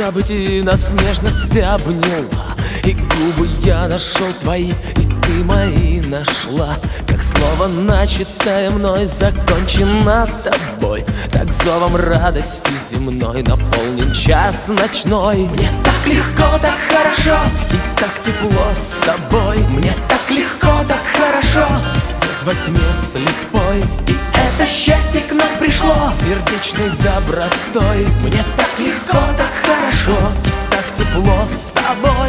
событий нас нежность обняла, и губы я нашел твои, и ты мои нашла. Как слово, начатое мной, закончено тобой. Так зовом радости земной наполнен час ночной. Мне так легко, так хорошо, и так тепло с тобой. Мне так легко, так хорошо, и свет во тьме слепой. И это счастье к нам пришло сердечной добротой. Мне так легко, так хорошо, и так тепло с тобой.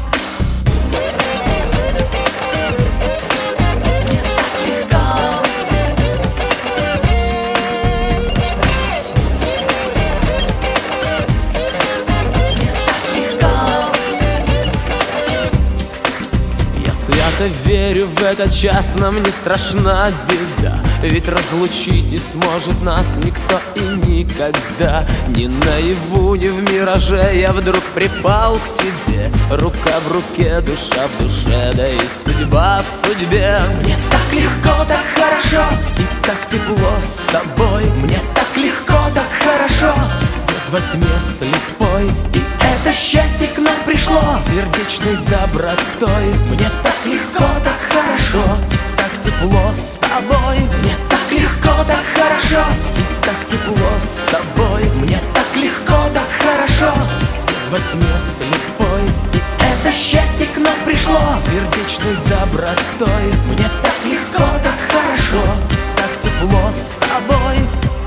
Свято верю в этот час, нам не страшна беда, ведь разлучить не сможет нас никто и никогда. Ни наяву, ни в мираже я вдруг припал к тебе. Рука в руке, душа в душе, да и судьба в судьбе. Мне так легко, так хорошо, и так тепло с тобой. Мне так легко, так хорошо, и свет во тьме слепой. И это счастье к нам пришло сердечной добротой. Мне так легко, так хорошо, и так тепло с тобой. Мне так легко, так хорошо, и так тепло с тобой. Мне так легко, так хорошо, и свет во тьме слепой. И это счастье к нам пришло сердечной добротой. Мне так легко, так хорошо, и так тепло с тобой.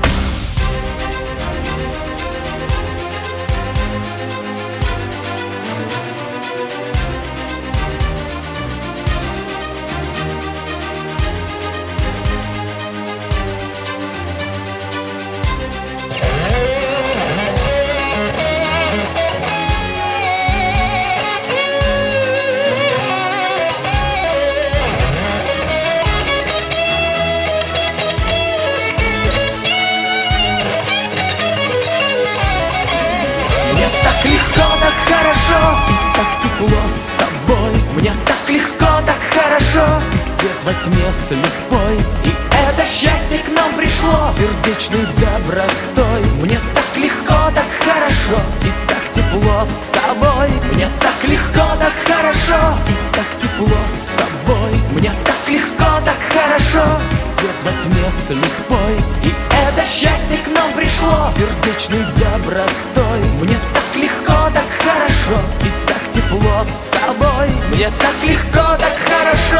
Легко, так хорошо, и так тепло с тобой. Мне так легко, так хорошо, и свет во тьме слепой. И это счастье к нам пришло сердечной добротой. Мне так легко, так хорошо, и так тепло с тобой. Мне так легко, так хорошо, и так тепло с тобой. Мне так легко, так хорошо, и свет во тьме слепой. И это счастье к нам пришло сердечной добротой. Мне так легко, так хорошо, и так тепло с тобой. Мне так легко, так хорошо,